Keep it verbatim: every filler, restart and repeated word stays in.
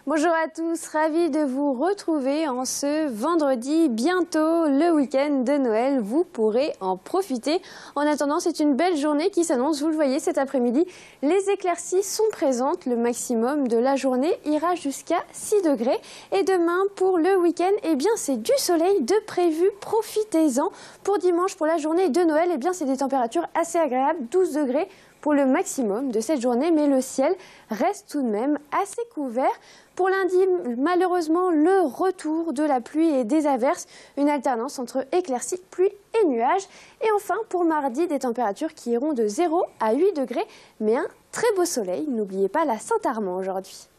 Bonjour à tous, ravi de vous retrouver en ce vendredi, bientôt le week-end de Noël, vous pourrez en profiter. En attendant, c'est une belle journée qui s'annonce, vous le voyez cet après-midi. Les éclaircies sont présentes, le maximum de la journée ira jusqu'à six degrés. Et demain, pour le week-end, eh bien c'est du soleil de prévu, profitez-en. Pour dimanche, pour la journée de Noël, eh bien c'est des températures assez agréables, douze degrés. Pour le maximum de cette journée, mais le ciel reste tout de même assez couvert. Pour lundi, malheureusement, le retour de la pluie et des averses, une alternance entre éclaircies, pluie et nuages. Et enfin, pour mardi, des températures qui iront de zéro à huit degrés, mais un très beau soleil. N'oubliez pas la Saint-Armand aujourd'hui.